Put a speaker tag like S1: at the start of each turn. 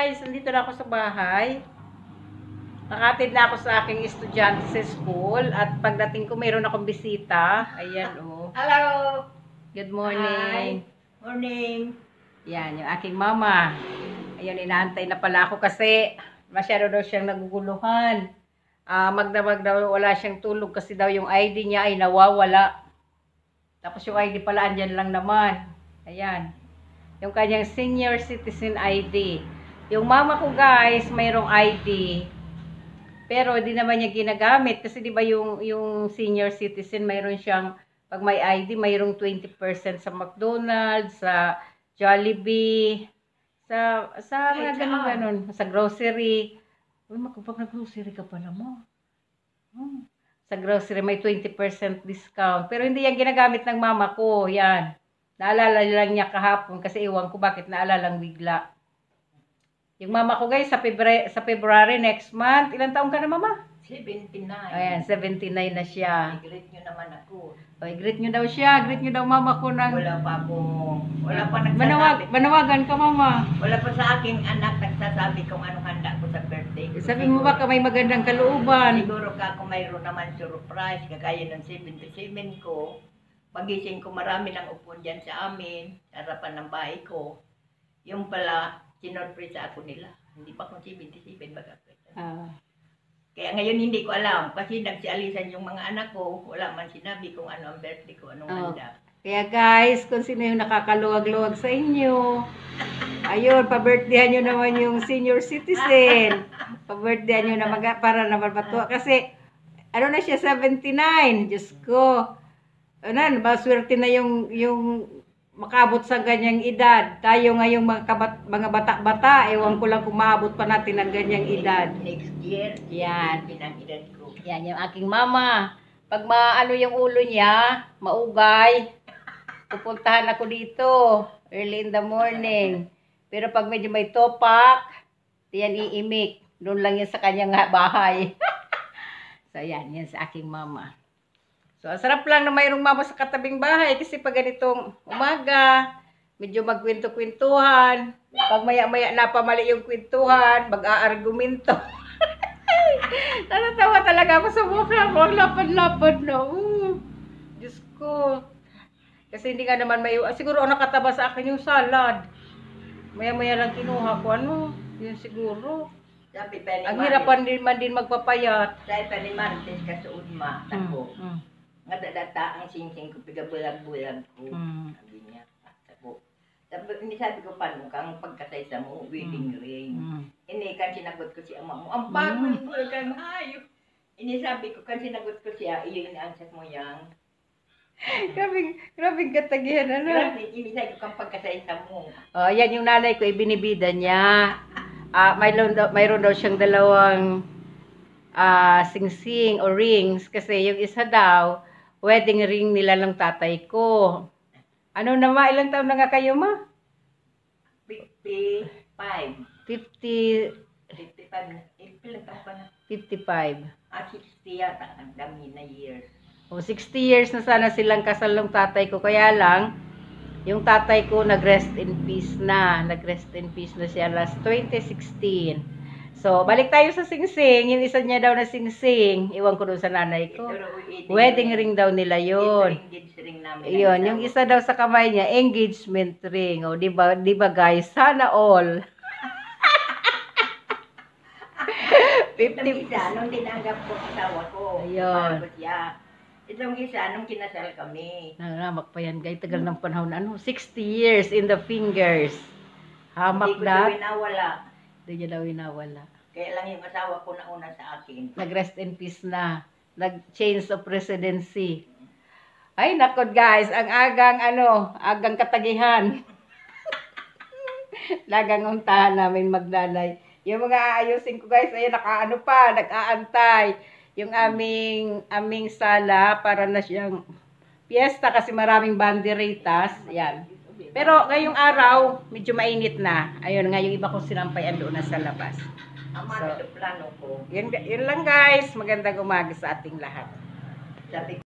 S1: guys, nandito na ako sa bahay. Nakatid na ako sa aking estudyante sa school. At pagdating ko, mayroon akong bisita. Ayan, oh.
S2: Hello!
S1: Good morning.
S2: Hi. Morning.
S1: Yan, yung aking mama. Ayun, inaantay na pala ako kasi masyado daw siyang naguguluhan. Magdamag daw, wala siyang tulog kasi daw yung ID niya ay nawawala. Tapos yung ID pala, andyan lang naman. Ayan. Yung kanyang senior citizen ID. Yung mama ko guys, mayroong ID. Pero di naman niya ginagamit kasi di ba yung senior citizen mayroon siyang pag may ID mayroong 20% sa McDonald's, sa Jollibee, sa mga ganun, sa grocery. Uy, makapag nag-grocery ka pala mo. Sa grocery may 20% discount. Pero hindi yan ginagamit ng mama ko. Yan. Naalala lang niya kahapon kasi iwan ko bakit naalalang bigla. Yung mama ko guys, sa February next month, ilang taong ka na mama?
S2: 79.
S1: Ayan, 79 na siya.
S2: I-greet nyo naman ako.
S1: O, i-greet nyo daw siya. Greet nyo daw mama ko ng...
S2: Wala pa nagsasabi.
S1: Manawagan ka mama.
S2: Wala pa sa aking anak nagsasabi kung anong handa ko sa birthday ko.
S1: Sabi mo baka may magandang kalooban.
S2: Siguro ka kung mayroon naman surprise, kagaya ng 77 ko. Pagising ko marami ng upo dyan sa amin, sa harapan ng bahay ko. Yung pala, sinorpresa ako nila. Hindi pa akong 77 baga. Kaya ngayon hindi ko alam kasi nagsialisan yung mga anak ko. Wala man sinabi kung ano ang birthday ko, anong handa.
S1: Kaya guys, kung sino yung nakakaluwag-luwag sa inyo, ayun, pa-birthdayhan nyo naman yung senior citizen. Pa-birthdayan nyo naman para naman matuwa. Kasi, ano na siya, 79. Diyos ko. Ano, maswerte na yung makabot sa ganyang edad. Tayo ngayong mga bata-bata, ewan ko lang kung maabot pa natin ang ganyang edad.
S2: Next year,
S1: yan.
S2: Pinang edad ko.
S1: Yan, yung aking mama. Pag maano yung ulo niya, maugay, pupuntahan ako dito, early in the morning. Pero pag medyo may topak, yan iimik. Doon lang yan sa kanyang bahay. So yan sa aking mama. So, sarap lang na mayroong mama sa katabing bahay kasi pag ganitong umaga, medyo magkwento-kwentuhan. Pag maya-maya na pamali yung kwentuhan, mag-aargumento. Natatawa talaga ako sa mukha ko. Ang lapad-lapad na. Diyos ko. Kasi hindi nga naman may... Siguro nakataba sa akin yung salad. Maya-maya lang kinuha ko. Ano? Yun siguro.
S2: Sabi pa ni
S1: ang hirapan din magpapayat.
S2: Sabi pa ni Martes kasuod ma. Tako. Nga dadata ang sing-sing ko, pigabulag-bulag ko. Sabi niya, tako. Hindi sabi ko, paano kang pagkasaysa mo, wedding ring. Ini kan sinagot ko si ama mo, ang bagoy mo kang hayop. Ini sabi ko, kan sinagot ko siya, iyo ina-answer mo yang.
S1: Grabing katagihan, ano?
S2: Grabe, ini sabi ko, kang pagkasaysa mo.
S1: Oh, yan yung nanay ko, ibinibida niya. Mayroon daw siyang dalawang sing-sing o rings. Kasi yung isa daw, wedding ring nila ng tatay ko. Ano na ma? Ilang taon na nga kayo ma?
S2: 55.
S1: 55.
S2: ilang taon pa na?
S1: 55.
S2: 60 yata, ang dami na years.
S1: O, 60 years na sana silang kasal ng tatay ko. Kaya lang, yung tatay ko nag-rest in peace na. Nag-rest in peace na siya last 2016. So, balik tayo sa sing-sing. Yung isa niya daw na sing-sing. Iwan ko doon sa nanay ko. Wedding ring daw nila yun. Yun, yung isa daw sa kamay niya, engagement ring. O, diba guys? Sana all.
S2: 50 isa, nung tinanggap ko asawa ko.
S1: Ayun.
S2: Itong isa, nung kinasal kami.
S1: Nangamak pa yan, guys. Tagal ng panahon. 60 years in the fingers. Hamak na.
S2: Hindi ko nawala.
S1: Hindi niya daw inawala.
S2: Kaya lang yung asawa ko na una sa akin.
S1: Nag-rest in peace na. Nag-change of presidency. Ay, nakod guys. Ang agang katagihan. Lagang untahan namin magnanay. Yung mga aayusin ko guys, ayun, nag-aantay. Yung aming sala para na siyang piyesta kasi maraming banderitas. Yan. Pero ngayong araw, medyo mainit na. Ayun nga, yung iba kong sinampayan doon na sa labas.
S2: So, plano ko.
S1: Yun lang guys. Magandang umaga sa ating lahat.
S2: Sabi